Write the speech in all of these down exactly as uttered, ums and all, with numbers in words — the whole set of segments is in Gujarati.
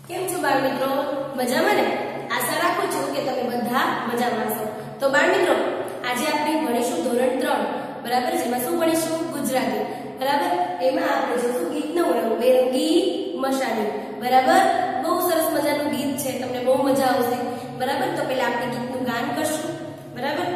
કેમ છો બાળ મિત્રો? મજામાં ને? આશા રાખું છું કે તમે બધા મજામાં છો. તો બાળ મિત્રો, આજે આપણે ભણીશું ધોરણ ત્રણ, બરાબર? જેમાં શું ભણીશું? ગુજરાતી, બરાબર? એમાં આપણે જોશું ગીતનું રંગ બેરંગી મશાલી, બરાબર? બહુ સરસ મજાનું ગીત છે, તમને બહુ મજા આવશે, બરાબર? તો પહેલા આપણે ગીતનું ગાન કરશું, બરાબર?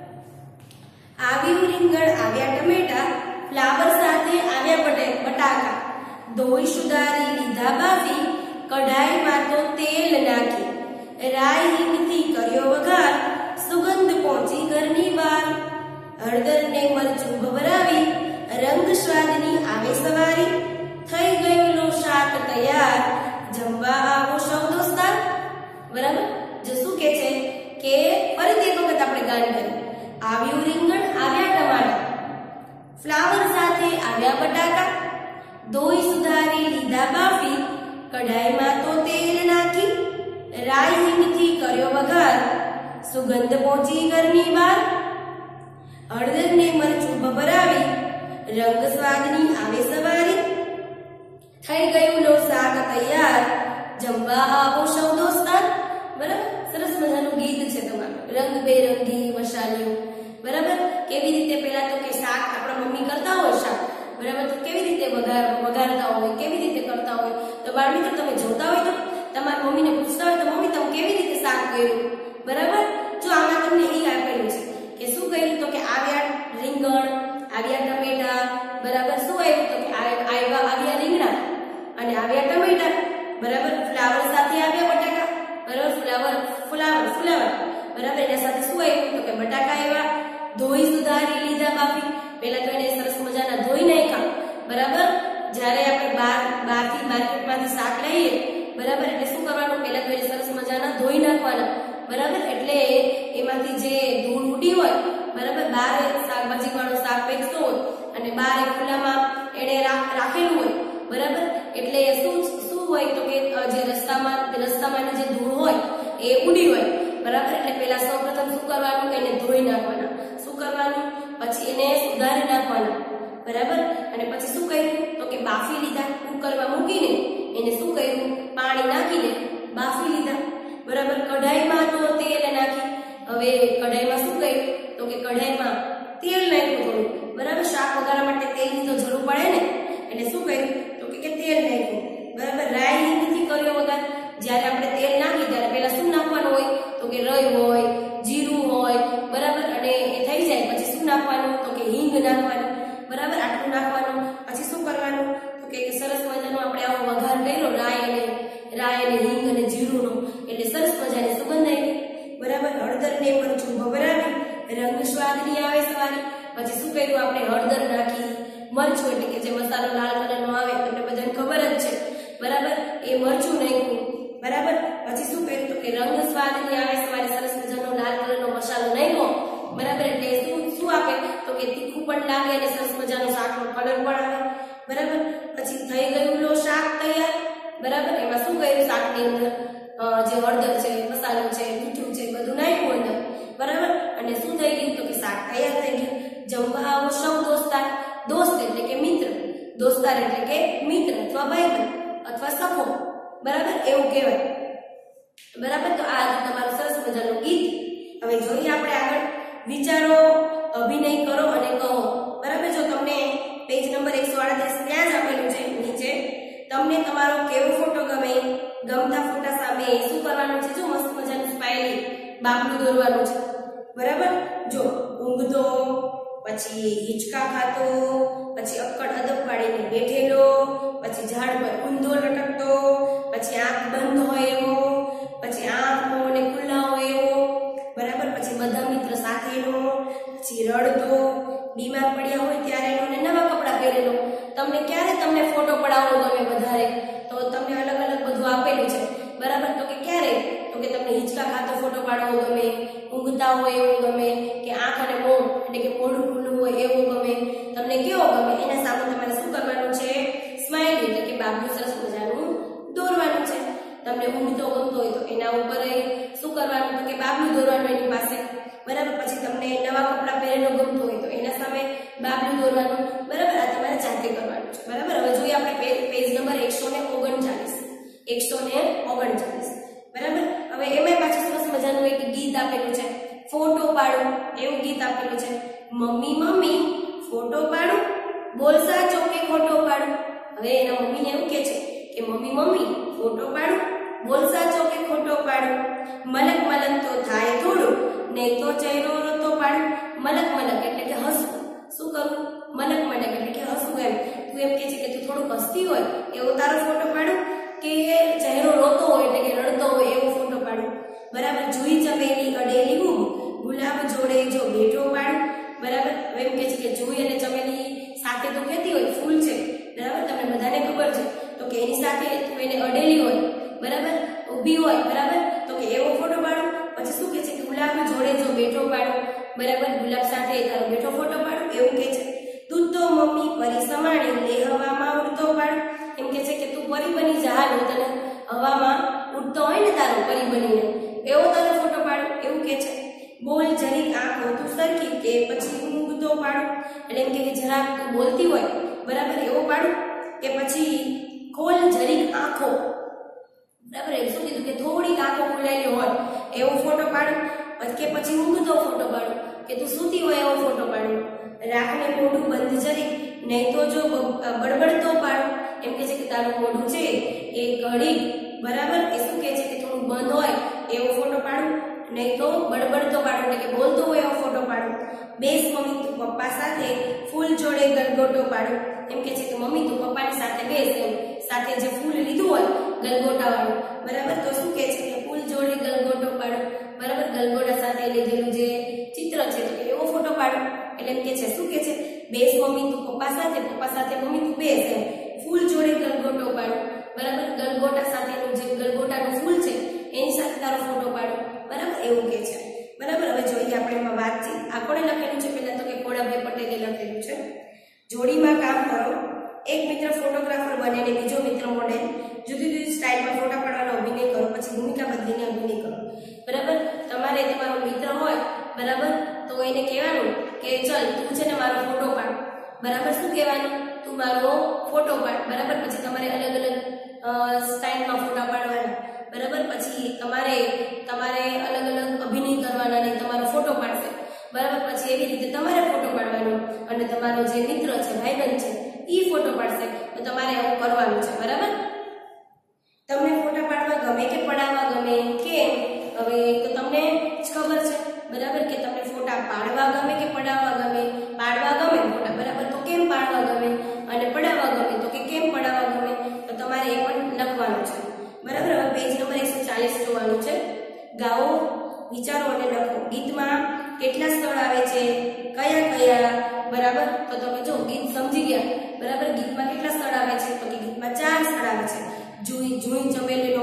આવ્યું રીંગણ આવ્યા ટમેટા, ફ્લાવર સાથે આવ્યા બટાકા, ધોઈ સુધારી લીધા બાફી, કઢાઈમાં તો તેલ નાખી, રાઈ હિંગથી કર્યો વઘાર, સુગંધ પહોંચી ઘરની બહાર, હળદર ને મરચું ભભરાવી, રંગ સ્વાદની આવે સવારી, થઈ ગયું લો શાક તૈયાર, જમવા આવો સૌ દોસ્તાર. બરાબર? જો શું કે છે કે ફરીથી એક વખત આપણે ગાન કરીએ. આવ્યું રીંગણ આવ્યા ટમાટા, ફ્લાવર સાથે આવ્યા બટાકા, ધોઈ સુધારી લીધા બાફી, કઢાઈમાં તો તેલ નાખી, રાઈ હિંગથી કર્યો વઘાર, સુગંધ પહોંચી ઘરની બહાર, હળદર ને મરચું ભભરાવી, રંગ સ્વાદની આવે સવારી, થઈ ગયું લો શાક તૈયાર, જમવા આવો સૌ દોસ્તાર. બરાબર? સરસ મજાનું ગીત છે તમારું, રંગ બેરંગી મસાલીઓ. બરાબર? કેવી રીતે પહેલા તો કે શાક આપણા મમ્મી કરતા હોય શાક, બરાબર? તો કેવી રીતે વઘાર વઘારતા હોય, કેવી રીતે કરતા હોય. તો બાળ મિત્રો, તમે જોતા હોય તો તમારી મમ્મીને પૂછતા હોય તો મમ્મી તમે કેવી રીતે શાક કર્યું, બરાબર? જો આમાં તમને એ આપેલું છે કે શું કર્યું, તો કે આવ્યા રીંગણ આવ્યા ટમેટા, બરાબર? શું આવ્યું, તો કે આવ્યા આવ્યા રીંગણા અને આવ્યા ટમેટા, બરાબર? ફ્લાવર સાથે આવ્યા બટાકા, બરાબર? ફ્લાવર ફ્લાવર ફ્લાવર બરાબર? એના સાથે શું આવ્યું, તો કે બટાકા આવ્યા, ધોઈ સુધારી લીધા બાફી, પહેલા તો એને સરસ મજાના ધોઈ નાખ્યા, બરાબર? જ્યારે આપણે બાર બહારથી માર્કેટમાંથી શાક લઈએ, બરાબર, એટલે શું કરવાનું, પહેલા તો એને સરસ મજાના ધોઈ નાખવાના, બરાબર? એટલે એમાંથી જે ધૂળ ઉડી હોય, બરાબર, બહાર શાકભાજી વાળું શાક વેચતો હોય અને બહાર ખુલ્લામાં એને રાખેલું હોય, બરાબર? એટલે શું શું હોય, તો કે જે રસ્તામાં રસ્તામાં જે ધૂળ હોય એ ઉડી હોય, બરાબર? એટલે પહેલા સૌપ્રથમ શું કરવાનું, એને ધોઈ નાખવાના. શું કરવાનું? પછી એને સુધારી નાખવાના, બરાબર? અને પછી શું કર્યું, તો કે બાફી લીધા. કુકરમાં મૂકીને એને શું કર્યું, પાણી નાખીને બાફી લીધા, બરાબર? કઢાઈમાં તો તેલ નાખી. હવે કઢાઈમાં શું કર્યું, તો કે કઢાઈમાં તેલ નાખ્યું થોડું, બરાબર? શાક વઘારવા માટે તેલની તો જરૂર પડે ને, એટલે શું કર્યું, તો કે તેલ નાખ્યું, બરાબર? રાઈ હિંગથી કર્યો વઘાર. જ્યારે આપણે તેલ નાખી ત્યારે પહેલા શું નાખવાનું હોય, તો કે રઈ હોય, જીરું હોય, બરાબર? અને એ થઈ જાય પછી શું નાખવાનું, તો કે હિંગ નાખવાનું, બરાબર? આટલું નાખવાનું. પછી શું કરવાનું, તો કે સરસ મજાનો આપણે આવો વઘાર કર્યો, રાઈ અને રાઈ અને હિંગ અને જીરુંનો, એટલે સરસ મજાની સુગંધ આવી, બરાબર? હળદર ને મરચું ભભરાવી, રંગ સ્વાદની આવે સવારી. પછી શું કર્યું, આપણે હળદર નાખી, મરચું એટલે કે જે મસાલો લાલ કલરનો આવે તમને બધાને ખબર જ છે, બરાબર? એ મરચું નાખ્યું, બરાબર? પછી શું કર્યું, તો કે રંગ સ્વાદની આવે સવારે સરસ મજાનો લાલ કલરનો મસાલો નાખ્યો, બરાબર? એટલે શું શું આપે, તો કે તીખું પણ લાગે અને સરસ મજાનો શાકનો કલર પણ આવે, બરાબર? પછી થઈ ગયું લો શાક તૈયાર, બરાબર? એમાં શું કર્યું, શાકની અંદર જે હળદર છે, મસાલો છે, મીઠું છે, બધું નાખ્યું અંદર, બરાબર? અને શું થઈ ગયું, તો કે શાક તૈયાર થઈ ગયું. જમવા આવો સૌ દોસ્તાર. દોસ્ત એટલે કે મિત્ર, દોસ્તાર એટલે કે મિત્ર અથવા ભાઈબંધ અથવા સખો, બરાબર? એવું કહેવાય, બરાબર? તો આ તમારું સરસ મજાનું ગીત. હવે જોઈએ આપણે આગળ. વિચારો, અભિનય કરો અને કહો, બરાબર? જો તમને પેજ નંબર એકસો આડત્રીસ ત્યાં જ આપેલું છે નીચે. તમને તમારો કેવો ફોટો ગમે, ગમતા ફોટા સામે શું કરવાનું છે, જો મસ્ત મજાનું સ્માઈલી બાબલું દોરવાનું છે, બરાબર? જો ઊંઘતો, પછી હિંચકા ખાતો, પછી અક્કડ અદબ પાડીને બેઠેલો, પછી ઝાડ પર ઊંધો લટકતો, પછી આંખ બંધ હોય એવો, પછી આંખો ને ખુલ્લા હોય એવો, બરાબર? પછી બધા મિત્ર સાથેનો, પછી રડતો, બીમાર પડ્યા હોય ત્યારે એનો નવા કપડાં પહેરેલો. તમને ક્યારે તમને ફોટો પડાવવો ગમે વધારે, તો તમને અલગ અલગ બધું આપેલું છે, બરાબર? તો કે ક્યારે, તો કે તમને હિંચકા ખાતો ફોટો પાડવો ગમે, ઊંઘતા હોય એવું ગમે, કે આંખ અને મોં એટલે કે મોઢું ખુલ્લું હોય એવું ગમે, તમને કેવો ગમે, એના સામે તમારે શું કરવાનું છે, સ્માઈલી એટલે કે બાબલું સરસ મજાનું દોરવાનું છે. તમને ઊંઘતો ગમતો હોય તો એના ઉપર શું કરવાનું, તો કે બાબલું દોરવાનું એની પાસે, બરાબર? પછી તમને નવા કપડાં પહેરેલો ગમતો હોય તો એના સામે બાબલું દોરવાનું, બરાબર? આ તમારે જાતે કરવાનું છે, બરાબર? હવે જોઈએ આપણે પેજ નંબર એકસો ને ઓગણચાલીસ એકસો ને આપેલું છે, ફોટો પાડું એવું ગીત આપેલું છે. મમ્મી મમ્મી ફોટો પાડું, બોલ સાચો કે ખોટો પાડું. હવે એના મમ્મીને એવું કહે છે કે મમ્મી મમ્મી ફોટો પાડું, બોલ સાચો કે ખોટો પાડું. મલક મલક તો થાય થોડું, નહીં તો ચહેરો રોતો પાડું. મલક મલક એટલે કે હસવું. શું કરવું? મલક મલક એટલે કે હસવું. એમ તું એમ કહે છે કે તું થોડુંક હસતી હોય એવો તારો ફોટો પાડું, કે ચહેરો રોતો હોય એટલે કે રડતો હોય એવો ફોટો પાડું. બરાબર. જુઈ ચમેલી અડેલી હું, ગુલાબ જોડે જો બેઠો પાડું. બરાબર. હવે એમ કહે છે કે જુઈ અને ચમેલી સાથે તો કહેતી હોય ફૂલ છે, બરાબર, તમને બધાને ખબર છે, તો કે એની સાથે તું એને અડેલી હોય, બરાબર, ઊભી હોય, બરાબર, તો કે એવો ફોટો પાડું. પછી શું કહે છે કે ગુલાબ જોડે જો બેઠો પાડું. બરાબર. ગુલાબ સાથે તારો બેઠો ફોટો પાડું એવું કહે છે. તું તો મમ્મી પરી સમાણી લે હવામાં ઉડતો પાડું. એમ કહે છે કે તું પરી બની જા, હાલ તને હવામાં ઉડતો હોય ને તારો પરી બનીને એવો તારો ફોટો પાડું એવું કહે છે. બોલ જરીક આંખો તું સરખી કે પછી ઊંઘતો પાડું. એટલે એમ કે જરાક તું બોલતી હોય, બરાબર, એવો પાડું, કે પછી ખોલ જરીક આંખો. બરાબર. એ શું કીધું કે થોડીક આંખો ખુલેલી હોય એવો ફોટો પાડું. કે પછી ઊંઘતો ફોટો પાડું, કે તું સૂતી હોય એવો ફોટો પાડું. રાખને મોઢું બંધ જરીક, નહીં તો જો બડબડતો પાડું. એમ કે છે કે તારું મોઢું છે એ ઘડીક, બરાબર, એ શું કહે છે કે થોડું બંધ હોય એવો ફોટો પાડું, નહીં તો બડબડતો પાડું એટલે કે બોલતો હોય એવો ફોટો પાડું. બેસ મમ્મી તું પપ્પા સાથે ફૂલ જોડે ગલગોટો પાડું. એમ કે છે કે મમ્મી તું પપ્પાની સાથે બેસ, એમ સાથે જે ફૂલ લીધું હોય ગલગોટા વાળું, બરાબર, તો શું કહે છે કે ફૂલ જોડે ગલગોટો પાડું. બરાબર. ગલગોટા સાથે લીધેલું જે ચિત્ર છે તો એવો ફોટો પાડું. એટલે એમ કે છે શું કે છે, બેસ મમ્મી તું પપ્પા સાથે, પપ્પા સાથે મમ્મી તું બેસ, એમ ફૂલ જોડે ગલગોટો પાડું. બરાબર. ગલગોટા સાથેનું જે ગલગોટાનું ફૂલ છે એની સાથે તારો ફોટો પાડું. બરાબર. એવું કે છે. બરાબર. હવે જોઈએ આપણે એમાં વાતચીત. આ કોણે લખેલું છે? પહેલા તો કે ખોડાભાઈ પટેલે લખેલું છે. જોડીમાં કામ કરો. એક મિત્ર ફોટોગ્રાફર બને અને બીજો મિત્ર મોડેલ. જુદી જુદી સ્ટાઇલમાં ફોટા પાડવાનો અભિનય કરો, પછી ભૂમિકા બદલીને અભિનય કરો. બરાબર. તમારે તમારો મિત્ર હોય, બરાબર, તો એને કહેવાનું કે ચલ તું છે ને મારો ફોટો પાડ. બરાબર. શું કહેવાનું? તું મારો ફોટો પાડ. બરાબર. પછી તમારે અલગ અલગ સ્ટાઇલમાં ફોટા પાડવાના. બરાબર. પછી તમારે તમારે અલગ અલગ અભિનય કરવાના ને તમારો ફોટો પાડશે. બરાબર. પછી એવી રીતે તમારે ફોટો પાડવાનો અને તમારો જે મિત્ર છે, ભાઈબંધ છે, ઈ ફોટો પાડશે. તો તમારે આવું કરવાનું છે. બરાબર. તમને ફોટા પાડવા ગમે કે પડાવવા ગમે? કેમ? હવે તો તમને જ ખબર છે, બરાબર, કે તમને ફોટા પાડવા ગમે કે પડાવવા ગમે? પાડવા ગમે ફોટા, બરાબર, તો કેમ પાડવા ગમે? અને પડાવવા ગમે તો કે કેમ પડાવવા ગમે? તો તમારે એ પણ લખવાનું છે. બરાબર. હવે પેજ નંબર એકસો ચાલીસ જોવાનું છે. ગાઓ, વિચારો અને લખો. ગીતમાં કેટલા સ્થળ આવે છે? કયા કયા? બરાબર. તો તમે જો ગીત સમજી ગયા. બરાબર. ગીતમાં કેટલા સ્થળ આવે છે? તો કે ગીતમાં ચાર સ્થળ આવે છે. જુઈ જુઈ ચમેલીનો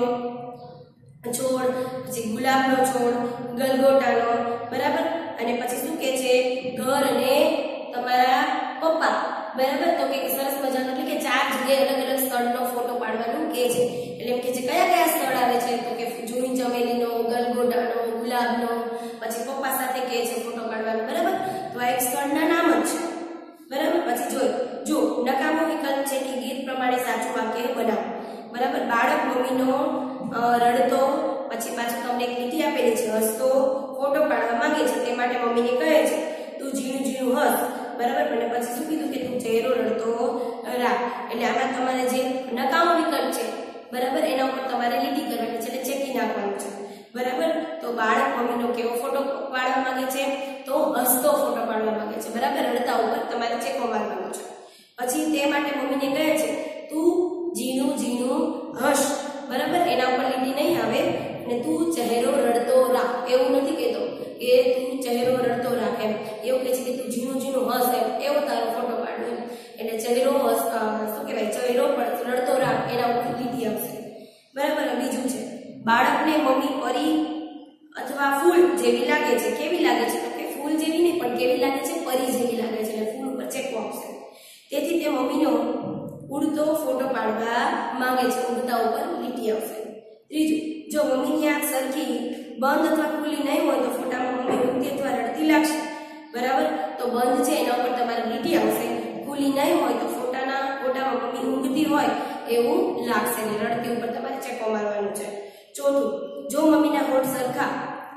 છોડ, પછી ગુલાબનો છોડ, ગલગોટાનો, બરાબર, અને પછી શું કે છે? ઘર અને તમારા પપ્પા. બરાબર. તો કે સરસ મજાનો એટલે કે ચાર જગ્યાએ અલગ અલગ સ્થળનો ફોટો પાડવાનું કે છે. એટલે એમ કે છે કયા કયા સ્થળ આવે છે? તો કે જુઈ ચમેલીનો, ગલગોટાનો, ગુલાબનો, પછી પપ્પા સાથે કે છે ફોટો પાડવાનો. બરાબર. તો આ એક સ્થળના નામ જ છે. બરાબર. પછી જોઈ જો નકામો વિકલ્પ છે કે ગીત પ્રમાણે સાચું વાક્ય બનાવો. બરાબર. બાળક મમ્મીનો રડતો, પછી પાછું તમને એક લીટી આપેલી છે હસતો ફોટો પાડવા માંગે છે, તે માટે મમ્મીને કહે છે તું ઝીણું ઝીણું હસ. બરાબર. અને પછી શું કીધું કે તું ચહેરો રડતો રાખ. એટલે આમાં તમારે જે નકામો વિકલ્પ છે, બરાબર, એના ઉપર તમારે લીટી કરવાની છે, એટલે ચેકી નાખવાનું છે. બરાબર. તો બાળક મમ્મીનો કેવો ફોટો પાડવા માંગે છે? તો હસતો ફોટો પાડવા માંગે છે. બરાબર. રડતા ઉપર તમારે ચેકો મારવાનો છે. પછી તે માટે મમ્મીને કહે છે તું ઝીણું ઝીણું હસ. બરાબર. એના ઉપર લીટી નહીં આવે. અને તું ચહેરો રડતો રાખ. એવું નથી કહેતો કે તું ચહેરો રડતો રાખ, એમ એવું કહે છે કે તું ઝીણું ઝીણું હસ, એમ એવો તારો ફોટો પાડો. એમ એટલે ચહેરો હસ શું કહેવાય, ચહેરો રડતો રાખ, એના ઉપર લીટી આવશે. બરાબર. બીજું છે બાળકને મમ્મી પરી અથવા ફૂલ જેવી લાગે છે. કેવી લાગે છે? તો કે ફૂલ જેવી નહીં, પણ કેવી લાગે છે? પરી જેવી લાગે છે. અને ફૂલ ઉપર ચેકો આવશે. તેથી તે મમ્મીનો ઉડતો ફોટો પાડવા માંગે છે. ઉડતા ઉપર લીટી આવશે. ત્રીજું, જો મમ્મીની આંખ સરખી બંધ અથવા ખુલ્લી નહીં હોય તો ફોટામાં મમ્મી ઊંઘતી અથવા રડતી લાગશે. બરાબર. તો બંધ છે એના ઉપર તમારે લીટી આવશે. ખુલ્લી નહીં હોય તો ફોટાના ફોટામાં મમ્મી ઊંઘતી હોય એવું લાગશે. ને રડતી ઉપર તમારે ચેકો મારવાનું છે. ચોથું, જો મમ્મીના હોઠ સરખા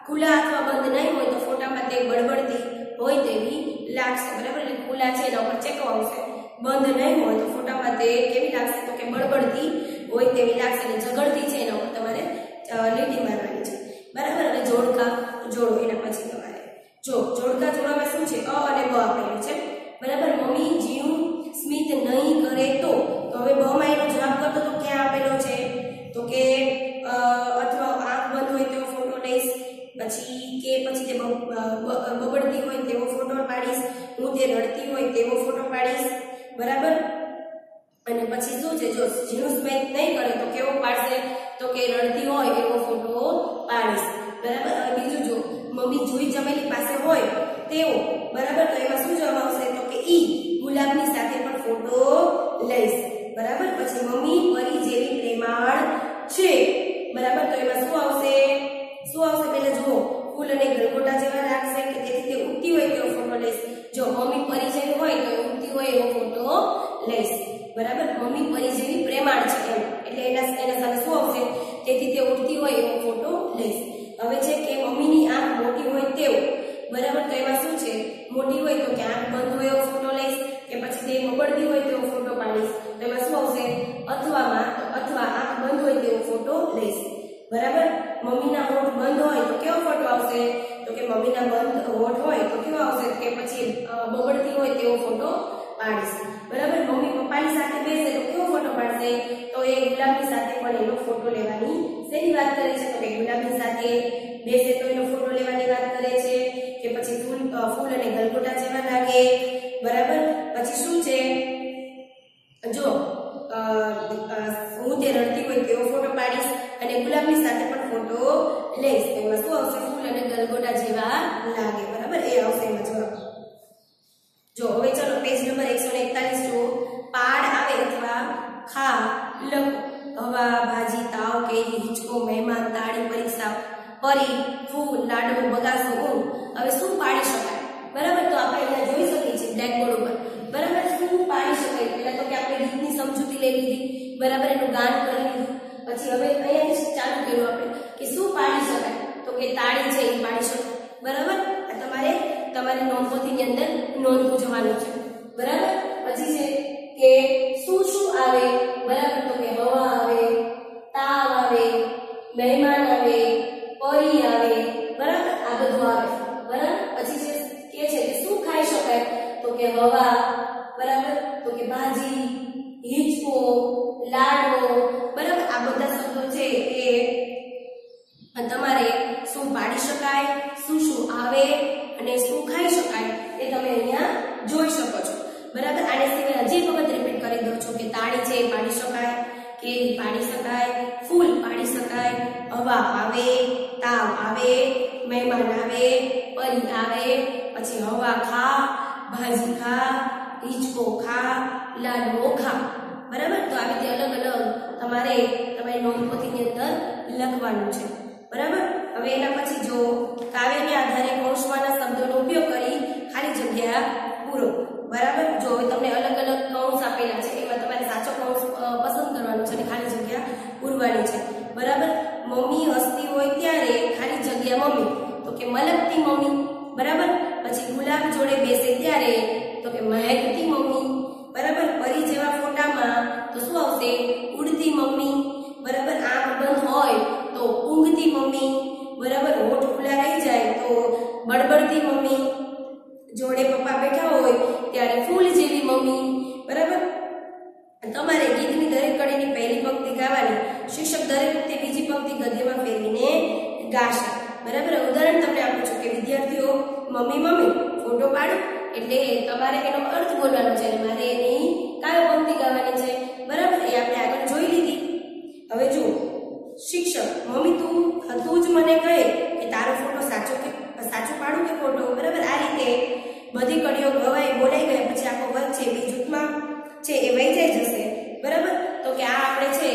ખુલ્લા અથવા બંધ નહીં હોય તો ફોટામાં તે બળબડતી હોય તેવી લાગશે, બરાબર? એટલે ખુલ્લા છે એના ઉપર ચેકો આવશે, બંધ નહીં હોય તો ફોટામાં તે કેવી લાગશે તો કે બળબડતી હોય તેવી લાગશે, અને ઝઘડતી છે એના ઉપર તમારે લીટી મારવાની છે, બરાબર? અને જોડકા જોડો એના પછી તમારે જો જોડકા જોડવામાં શું છે, અ અને બ આપેલું છે, બરાબર? મમ્મી જીવ સ્મિત નહીં કરે તો તો હવે બ માં એનો જવાબ કરતો તો ક્યાં આપેલો છે તો કે અથવા આંખ બંધ હોય તેવો ફોટો લઈશ, પછી કે પછી તે બબડતી હોય તેવો ફોટો પાડીશ, હું તે રડતી હોય તેવો ફોટો પાડીશ, બરાબર? અને પછી શું છે, જો જીવ સ્મિત નહીં કરે તો કેવો પાડશે તો કે રડતી હોય એવો ફોટો પાડીશ, બરાબર? હવે બીજું જો મમ્મી જુઈ ચમેલી પાસે હોય તેવો, બરાબર? તો એમાં શું જવાબ આવશે તો કે ઈ ગુલાબની સાથે પણ ફોટો લઈશ, બરાબર? પછી મમ્મી પરી જેવી પ્રેમાળ છે, બરાબર? તો એમાં શું આવશે શું આવશે પહેલા જુઓ, ફૂલ અને ગલગોટા જેવા લાગશે કે તેથી તે ઉડતી હોય તેવો ફોટો લઈશ, જો મમ્મી પરી જેવી હોય તો ઉડતી હોય એવો ફોટો લઈશ, બરાબર? મમ્મી પરી જેવી પ્રેમાળ છે એમ એટલે એના એના સાથે શું આવશે તેથી તે ઉડતી હોય એવો ફોટો લઈશ. હવે છે કે મમ્મીની આંખ મોટી હોય તેવો, બરાબર? તો એમાં શું છે, મોટી હોય તો કે આંખ બંધ હોય એવો ફોટો લઈશ, કે પછી તે બબડતી હોય તેવો ફોટો પાડીશ, તો એમાં શું આવશે અથવામાં તો અથવા આંખ બંધ હોય તેવો ફોટો લઈશ, બરાબર? મમ્મીના હોઠ બંધ હોય તો કેવો ફોટો આવશે તો કે મમ્મીના બંધ હોઠ હોય તો કેવો આવશે કે પછી બબડતી હોય તેવો ફોટો પાડીશ, બરાબર? મમ્મી પપ્પાની સાથે બેસે તો કેવો ફોટો પાડશે તો એ ગુલાબની સાથે પણ એનો ફોટો લેવાની શેની વાત કરે છે તો કે ગુલાબની સાથે બેસે તો એનો ફોટો લેવાની વાત કરે છે, કે પછી ફૂલ ફૂલ અને ગલગોટા જેવા લાગે, બરાબર? પછી શું છે, જો હું તે રડતી હોય તેવો ફોટો પાડીશ અને ગુલાબની સાથે પણ ફોટો લઈશ, એમાં શું આવશે ફૂલ અને ગલગોટા જેવા લાગે, બરાબર? એ આવશે એમાં જવાબ. જો હવે ચલો પેજ નંબર એકસો એકતાલીસ જો પાડ આવે અથવા ખા લખો, હવા ભાજી તાવ કેરી હિંચકો મહેમાન તાળી પરીક્ષા પરી ફૂલ લાડુ બગાસો ઊંઘ. હવે શું પાડી શકાય, બરાબર? તો આપણે અહીંયા જોઈ શકીએ છીએ બ્લેકબોર્ડ ઉપર, બરાબર? શું પાડી શકાય પહેલા તો કે આપણે ગીતની સમજૂતી લઈ લીધી, બરાબર? એનું ગાન કરી લીધું, પછી હવે અહીંયા ચાલુ કર્યું આપણે કે શું પાડી શકાય તો કે તાળી છે એ પાડી શકાય, બરાબર? આ તમારે તમારી નોંધપોથીની અંદર નોંધવું જવાનું છે, બરાબર? પછી છે કે શું શું આવે, બરાબર? તો કે હવા આવે, તાવ આવે, મહેમાન આવે, પરી આવે, બરાબર? આ બધું આવે, બરાબર? પછી છે કે છે કે શું ખાઈ શકાય તો કે હવા, બરાબર? તો કે ભાજી, હિંચકો, લાડવો, બરાબર? આ બધા શબ્દો છે એ તમારે શું પાડી શકાય, શું શું આવે અને શું ખાઈ શકાય એ તમે અહીંયા જોઈ શકો છો, બરાબર? આને સિવાય હજી એક વખત રિપીટ કરી દઉં છું કે તાળી છે એ પાડી શકાય, કેરી પાડી શકાય, ફૂલ પાડી શકાય, હવા આવે, તાવ આવે, મહેમાન આવે, પરી આવે, પછી હવા ખા, ભાજી ખા, હિંચકો ખા, લાડવો ખા, બરાબર? તો આવી રીતે અલગ અલગ તમારે તમારી નોંધપોથીની અંદર લખવાનું છે, બરાબર? હવે એના પછી જો કાવ્યને આધારે કૌંસમાંના શબ્દોનો ઉપયોગ કરી ખાલી જગ્યા પૂરો, બરાબર? જો હવે તમને અલગ અલગ કૌંસ આપેલા છે એમાં તમારે સાચો કૌંસ પસંદ કરવાનો છે અને ખાલી જગ્યા પૂરવાની છે, બરાબર? મમ્મી હસતી હોય ત્યારે ખાલી જગ્યા મમ્મી તો કે મલકતી મમ્મી, બરાબર? પછી ગુલાબ જોડે બેસે ત્યારે તો કે મહેકતી મમ્મી, બરાબર? પરી જેવા ફોટામાં તો શું આવશે ઉડતી મમ્મી, બરાબર? આંખ બંધ હોય તો ઊંઘતી મમ્મી, બરાબર? હોઠ ખુલ્લા રહી જાય તો બડબડતી મમ્મી, જોડે પપ્પા બેઠા હોય ત્યારે ફૂલ જેવી મમ્મી, બરાબર? તમારે ગીતની દરેક કડીની પહેલી પંક્તિ ગાવાની, શિક્ષક દરેક વખતે બીજી પંક્તિ ગદ્યમાં ફેરવીને ગાશે, બરાબર? ઉદાહરણ તમને આપું છું કે વિદ્યાર્થીઓ મમ્મી મમ્મી ફોટો પાડો એટલે તમારે એનો અર્થ બોલવાનો છે અને મારે એની કાવ્ય પંક્તિ ગાવાની છે, બરાબર? એ આપણે આગળ જોઈ લીધી. હવે જો શિક્ષક મમ્મી તું તું જ મને કહે કે તારો ફોટો સાચો કે સાચું પાડું કે ખોટો, બરાબર? આ રીતે બધી કડીઓ ગવાઈ બોલાઈ ગયા પછી આખો વર્ગ છે બે જૂથમાં છે એ વહેંચાઈ જશે, બરાબર? તો કે આ આપણે છે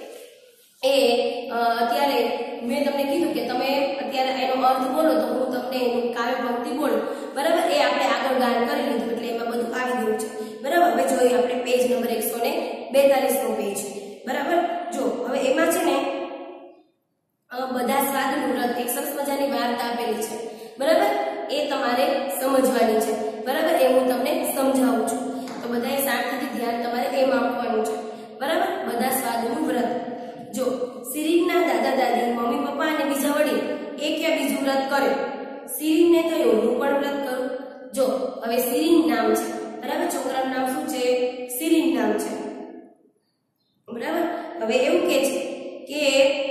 એ અત્યારે મેં તમને કીધું કે તમે અત્યારે એનો અર્થ બોલો તો હું તમને એની કાવ્ય પંક્તિ બોલું, બરાબર? એ આપણે આગળ ગાન કરી લીધું એટલે એમાં બધું આવી ગયું છે, બરાબર? હવે જોઈએ આપણે પેજ નંબર એકસો ને બેતાલીસ નો પેજ, બરાબર? જો હવે એમાં છે ને બધા સ્વાદનું વ્રત એક સરસ મજાની વાર્તા વાત આપેલી છે, બરાબર, એ તમારે સમજવાની છે, બરાબર, એ હું તમને સમજાવું છું. તો બધાએ શાંતિથી ધ્યાન તમારે એમ આપવાનું છે, બરાબર. બધા સ્વાદનું વ્રત. જો સિરીનના દાદા દાદી, મમ્મી પપ્પા અને બીજા વડીલ એક યા બીજું વ્રત કરે. સિરીનને થયું હું પણ વ્રત કરું. જો હવે સિરીન નામ છે, બરાબર, છોકરાનું નામ શું છે? સિરીન નામ છે, બરાબર. હવે એવું કે છે કે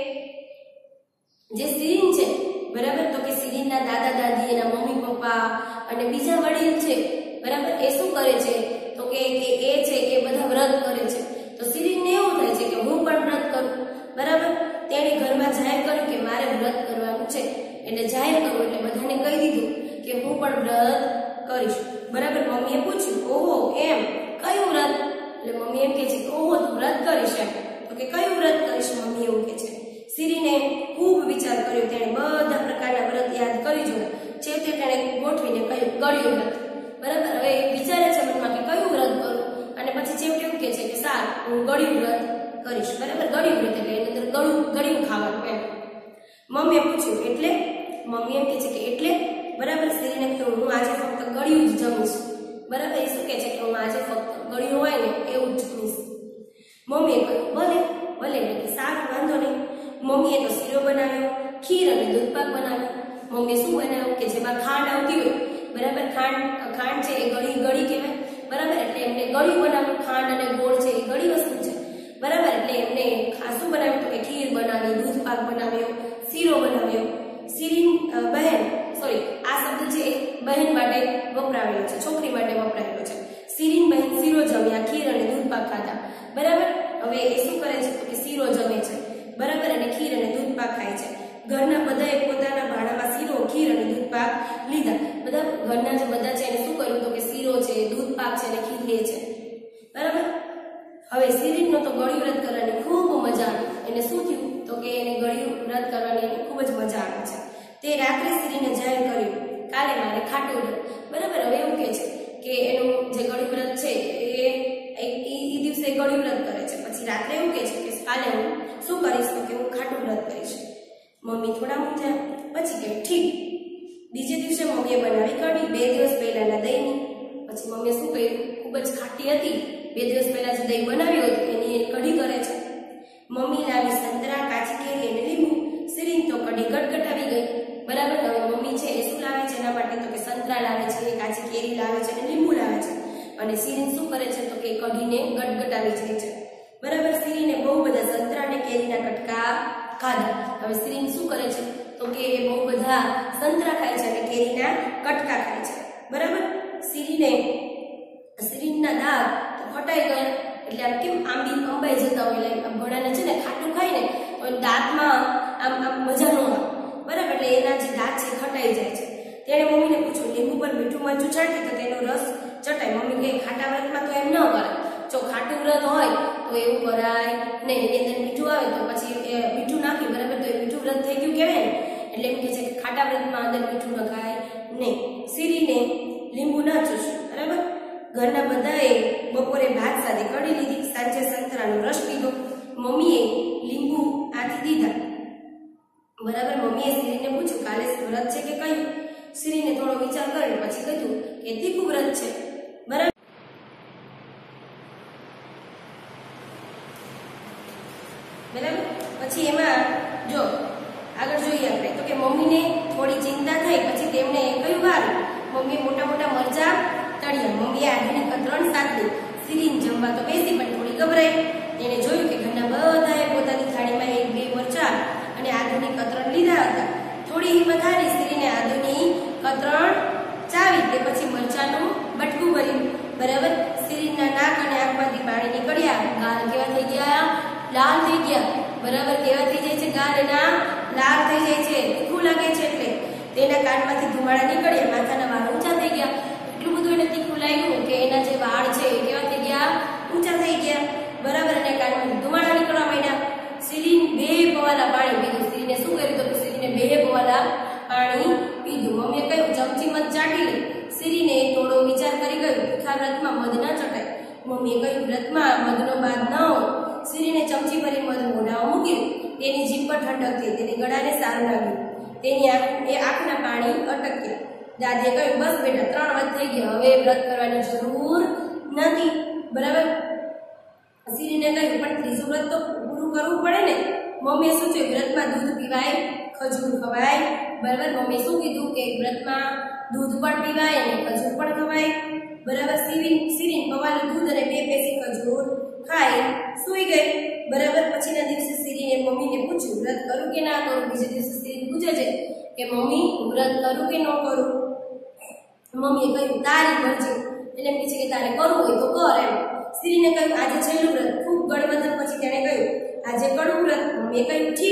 જે સિરીન છે, બરાબર, તો કે સિરીનના દાદા દાદી, એના મમ્મી પપ્પા અને બીજા વડીલ છે, બરાબર, એ શું કરે છે? તો કે એ છે કે બધા વ્રત કરે છે. તો સિરીનને એવું થાય છે કે હું પણ વ્રત કરું, બરાબર. તેણે ઘરમાં જાહેર કર્યું કે મારે વ્રત કરવાનું છે, એટલે જાહેર કરવું એટલે બધાને કહી દીધું કે હું પણ વ્રત કરીશ, બરાબર. મમ્મીએ પૂછ્યું, ઓહો એમ, કયું વ્રત? એટલે મમ્મી એમ કહે છે કે ઓહો તું વ્રત કરીશ એમ. તો કે કયું વ્રત કરીશ? મમ્મી એવું કહે છે. સિરીને ખૂબ વિચાર કર્યો, તેણે બધા પ્રકારના વ્રત યાદ કરી જોયા, છે તે તેણે ગોઠવીને કહ્યું ગળ્યું વ્રત, બરાબર. હવે વિચારે છે મનમાં કે કયું વ્રત કરું, અને પછી જેવું એવું કહે છે કે સારું હું ગળ્યું વ્રત કરીશ, બરાબર. ગળ્યું વ્રત એટલે એની અંદર ગળું ગળ્યું ખાવાનું એમ. મમ્મીએ પૂછ્યું એટલે? મમ્મી એમ કહે છે કે એટલે, બરાબર. સિરીને કહ્યું હું આજે ફક્ત ગળ્યું જ જમીશ, બરાબર. એ શું કહે છે કે હું આજે ફક્ત ગળ્યું હોય ને એવું જ જમીશ. મમ્મીએ કહ્યું ભલે ભલે, એટલે સારું વાંધો નહીં. મમ્મીએ તો શીરો બનાવ્યો, ખીર અને દૂધપાક બનાવ્યો. મમ્મીએ શું બનાવ્યું કે જેમાં ખાંડ આવતી હોય, બરાબર. ખાંડ ખાંડ છે એ ગળી ગળી કહેવાય, બરાબર. એટલે એમને ગળ્યું બનાવ્યું. ખાંડ અને ગોળ છે એ ગળી વસ્તુ છે, બરાબર. એટલે એમને ખાસું બનાવ્યું તો કે ખીર બનાવી, દૂધપાક બનાવ્યો, શીરો બનાવ્યો. સિરીન બહેન, સોરી આ શબ્દ છે બહેન માટે વપરાયેલો છે, છોકરી માટે વપરાયેલો છે. સિરીન બહેન શીરો જમ્યા, ખીર અને દૂધપાક ખાધા, બરાબર. હવે એ શું કરે છે તો કે શીરો જમે છે, બરાબર, અને ખીર અને દૂધપાક ખાય છે. ઘરના બધાએ પોતાના ભાણામાં શીરો, ખીર અને દૂધપાક લીધા. બધા ઘરના જે બધા છે એને શું કર્યું તો કે શીરો છે, દૂધપાક છે અને ખીર લે છે, બરાબર. હવે સિરીનનો તો ગળ્યું વ્રત કરવાની ખૂબ મજા આવી. એને શું થયું તો કે એને ગળ્યું વ્રત કરવાની એને ખૂબ જ મજા આવે છે. તે રાત્રે સિરીને જાહેર કર્યું કાલે મારે ખાટું વ્રત, બરાબર. હવે એવું કહે છે કે એનું જે ગળ્યું વ્રત છે એ એ દિવસે ગળ્યું વ્રત કરે છે. પછી રાત્રે એવું કહે છે કે કાલે હું શું કરીશ તો કે હું ખાટું વ્રત કરીશ. મમ્મી થોડા મૂંઝ્યા. પછી કે ઠીક. બીજે દિવસે મમ્મીએ બનાવી કઢી, બે દિવસ પહેલાના દહીંની. પછી મમ્મીએ શું કર્યું, ખૂબ જ ખાટી હતી, બે દિવસ પહેલા જે દહીં બનાવ્યું હતું એની કઢી કરે છે. મમ્મી લાવી સંતરા, કાચી કેરી અને લીંબુ. સિરીન તો કઢી ગટગટાવી ગઈ, બરાબર. હવે મમ્મી છે એ શું લાવે છે એના માટે તો કે સંતરા લાવે છે, કાચી કેરી લાવે છે અને લીંબુ લાવે છે. અને સિરીન શું કરે છે તો કે કઢીને ગટગટાવી જાય છે, બરાબર. સિરીને બહુ બધા સંતરા અને કેરીના કટકા ખાધા. હવે સિરીન શું કરે છે તો કે એ બહુ બધા સંતરા ખાય છે અને કેરીના કટકા ખાય છે, બરાબર. સિરીને સિરીનના દાંત તો ફટાઈ ગયા, એટલે આમ કેમ આંબી અંબાઈ જતા હોય, એટલે ઘોડાને છે ને ખાટું ખાય ને તો દાંતમાં આમ આમ મજા ન આવે, બરાબર. એટલે એના જે દાંત છે ખટાઈ જાય છે. તેણે મમ્મીને પૂછ્યું લીંબુ પર મીઠું મરચું છાંટી તો તેનો રસ ચટાય. મમ્મી કહે ખાટા વ્રતમાં તો એમ ન કરાય, જો ખાટું વ્રત હોય તો એવું કરાય નહીં. એની અંદર મીઠું આવે તો પછી એ મીઠું નાખ્યું, બરાબર, તો એ મીઠું વ્રત થઈ ગયું કહેવાય ને. એટલે એમ કહે છે કે ખાટા વ્રતમાં અંદર મીઠું નખાય નહીં. સિરીને લીંબુ ના ચૂસ્યું, બરાબર. ઘરના બધાએ બપોરે ભાત સાથે કઢી લીધી, સાંજે સંતરાનો રસ પીધો. મમ્મીએ લીંબુ આથી દીધા, બરાબર. મમ્મીએ સિરીને પૂછ્યું કાલે વ્રત છે કે કયું? સિરીને થોડો વિચાર કર્યો, પછી કહ્યું કે તીખું વ્રત છે, બરાબર. બરાબર. પછી એમાં જો આગળ જોઈએ આપણે તો કે મમ્મીને થોડી ચિંતા થઈ. પછી તેમને કયું વાર મમ્મીએ મોટા મોટા મરચા તળ્યા. મમ્મીએ આધુનિક ત્રણ સાકડી. સિરીન જમવા તો બેસી પણ થોડી ગભરાઈ. તેને જોયું કે ઘરના બધાએ પોતાની થાળીમાં એક બે મરચા અને આધુનિક કતરણ લીધા હતા. થોડી હિંમત હારી સિરીને આધુનિક કતરણ ચાવી. તે પછી મરચાનું બટકું ભર્યું, બરાબર. સિરીનના નાક અને આંખમાંથી પાણી નીકળ્યા. ગાલ કેવા થઈ ગયા? લાલ થઈ ગયા, બરાબર. કેવા થઈ જાય છે? ગાલ એના લાલ થઈ જાય છે, તીખું લાગે છે એટલે. તેના કાનમાંથી ધુમાડા નીકળ્યા, માથાના વાળ ઊંચા થઈ ગયા. એટલું બધું એને તીખું લાગ્યું કે એના જે વાળ છે એ કેવા થઈ ગયા? ઊંચા થઈ ગયા, બરાબર. અને કાનમાંથી ધુમાડા નીકળવા માંડ્યા. સિરીન બે પવાલા પાણી પીધું. સિરીને શું કર્યું તો સિરીને બે પવાલા પાણી પીધું. મમ્મીએ કહ્યું ચમચી મધ ચાટી લે. સિરીને થોડો વિચાર કરી ગયું તીખા વ્રતમાં મધ ના ચટાય. મમ્મીએ કહ્યું વ્રતમાં મધનો બાદ ન હોય. સિરીને ચમચી ભરી મધ મોઢામાં મૂક્યું. તેની જીભ પર ઠંડક થઈ, તેની ગળાને સારું લાગ્યું. તેની આંખ એ આંખના પાણી અટક્યા. દાદીએ કહ્યું, બસ બેટા ત્રણ વાત થઈ ગઈ, હવે વ્રત કરવાની જરૂર નથી. બરાબર. શિરીને કહ્યું, પણ ત્રીજું વ્રત તો પૂરું કરવું પડે ને. મમ્મીએ શું છે, વ્રતમાં દૂધ પીવાય, ખજૂર ખવાય. બરાબર. મમ્મીએ શું કીધું કે વ્રતમાં દૂધ પણ પીવાય અને ખજૂર પણ ખવાય. બરાબર. શિરીન શિરીન પવાલું દૂધ અને બે પેસી ખજૂર ખાઈ સૂઈ ગઈ. બરાબર. પછીના દિવસે શિરીને મમ્મીને પૂછ્યું, વ્રત કરું કે ના કરું. બીજા દિવસે શિરીન પૂછે છે કે મમ્મી વ્રત કરું કે ન કરું. મમ્મીએ કહ્યું, તારી મરજી. એટલે પૂછે કે તારે કરવું હોય તો કર એમ. શિરીને કહ્યું, આજે છેલ્લું વ્રત. ખૂબ ગળબંધન પછી તેણે કહ્યું, આજે કડવું વ્રત. મમ્મીએ કહ્યું, ઠીક.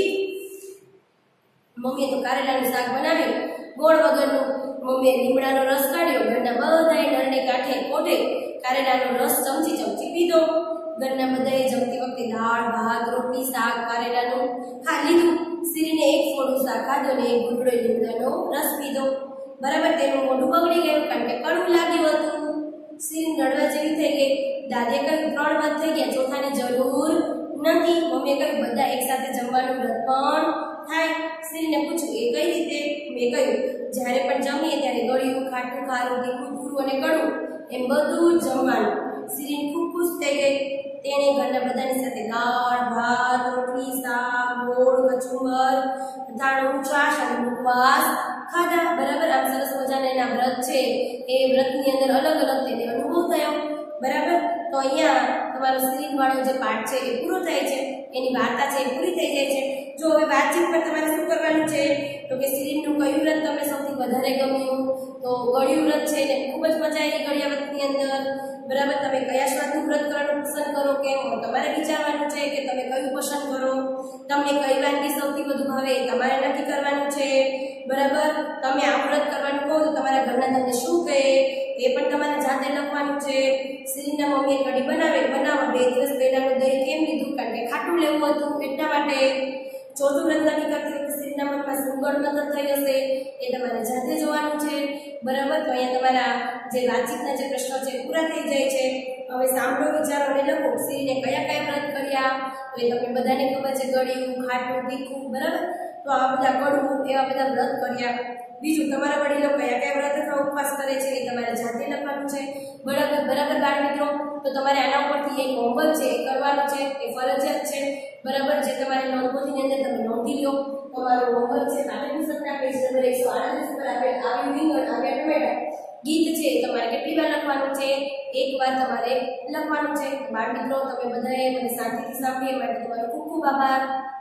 મમ્મીએ તો કારેલાનું શાક બનાવ્યું, ગોળ વગરનું. મમ્મીએ લીમડાનો રસ કાઢ્યો. ઘરના બધાએ નરને કાંઠે કોઠે કારેલાનો રસ ચમચી ચમચી પીધો. ઘરના બધાએ જમતી વખતે દાળ ભાત રોટલી શાક કારેલાનું ખા લીધું. શિરીને એક થોડું શાક ખાધું અને એક ગુંડળો લીમડાનો રસ પીધો. બરાબર. તેનું મોઢું બગડી ગયું કારણ કે કડવું લાગ્યું હતું. શિરીન રડવા જેવી થઈ ગઈ. દાદીએ કહ્યું, ત્રણ વાત થઈ ગયા, ચોથાની જરૂર નથી. મમ્મીએ કહ્યું, બધા એકસાથે જમવાનું વ્રત પણ થાય. શિરીને પૂછ્યું, એ કઈ રીતે. મેં કહ્યું, જ્યારે પણ જમીએ ત્યારે ગળ્યું ખાટું ખારું તીખું પૂરું અને કડવું એમ બધું જ જમવાનું. શિરીન ખૂબ ખુશ થઈ ગઈ. તેણે ઘરના બધાની સાથે દાળ ભાત રોટલી શાક ગોળ કચુંબર અથાણું છાશ અને ઉપવાસ ખાધા. બરાબર. આમ સરસ મજાના એના વ્રત છે એ વ્રતની અંદર અલગ અલગ તેને અનુભવ થયો. બરાબર. તો અહીંયા તમારો શિરીન વાળો જે પાઠ છે એ પૂરો થાય છે. એની વાર્તા છે એ પૂરી થઈ જાય છે. જો હવે વાતચીત પર તમારે શું કરવાનું છે તો કે શિરીનનું કયું વ્રત તમને સૌથી વધારે ગમ્યું. તો ગળ્યું વ્રત છે ને ખૂબ જ મજા આવી ગળ્યા વ્રતની અંદર. બરાબર. તમે કયા સ્વાદનું વ્રત કરવાનું પસંદ કરો કેમ તમારે વિચારવાનું છે કે તમે કયું પસંદ કરો. તમને કઈ વાનગી સૌથી વધુ ભાવે એ તમારે નક્કી કરવાનું છે. બરાબર. તમે આ વ્રત કરવાનું કહો તો તમારા ઘરના તમને શું કહે એ પણ તમારે જાતે લખવાનું છે. શિરીનના મમ્મીએ કઢી બનાવે બનાવવા બે દિવસ પહેલાનું દહીં કેમ લીધું કારણ કે ખાટું લેવું હતું એટલા માટે. ચોથું વ્રત નક્કી કરતી વખતે શિરીનના મનમાં શું ગળબંધન થઈ હશે એ તમારે જાતે જોવાનું છે. બરાબર. તો અહીંયા તમારા જે વાતચીતના જે પ્રશ્નો છે પૂરા થઈ જાય છે. હવે સાંભળો વિચારો અને લખો. શિરીને કયા કયા વ્રત કર્યા તો એ તમને બધાને ખબર છે, ગળ્યું ખાટું તીખું. બરાબર. તો આ બધા કડવું એવા બધા વ્રત કર્યા. બીજું તમારા વડીલો કયા કયા વ્રત અથવા ઉપવાસ કરે છે એ તમારે જાતે લખવાનું છે. બરાબર. બરાબર બાળ મિત્રો. તો તમારે આના ઉપરથી એક હોમવર્ક છે એ કરવાનું છે, એ ફરજિયાત છે. બરાબર. જે તમારે નોટબુકની અંદર તમે નોંધી લો. તમારો હોમવર્ક છે પાઠ્યપુસ્તકના પેજ નંબર એકસો આડત્રીસ પર આપેલ આવી રીંગણ આવ્યા ટમેટા ગીત છે એ તમારે કેટલી વાર લખવાનું છે. એક વાર તમારે લખવાનું છે. બાળ મિત્રો તમે બધાએ મને શાંતિથી સાંભળ્યા માટે તમારો ખૂબ ખૂબ આભાર.